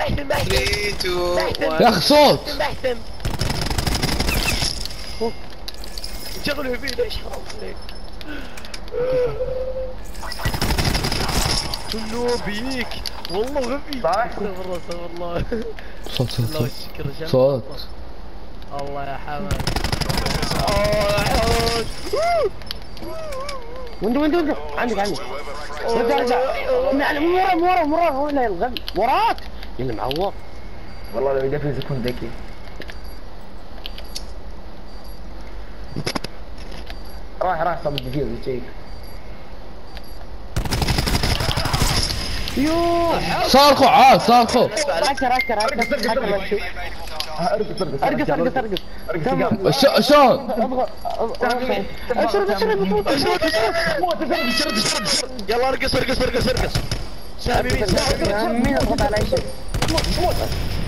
3 2 يا اخي صوت. محتم شغلوا فيه ليش حرام عليك. كله بيك والله غبي. استغفر الله استغفر الله. صوت صوت الله صوت والشكر يا صوت. الله يا حمد. يا حمد. وين عندك ورا ولا الغبي وراك اللي معور. والله لو يدفز يكون ذكي. راح صاب الديفيوز يجيك. يوه صارخوا عاد صارخوا. ركر ارقص شلون؟ يلا ارقص. سامي مين اضغط على اي شيء.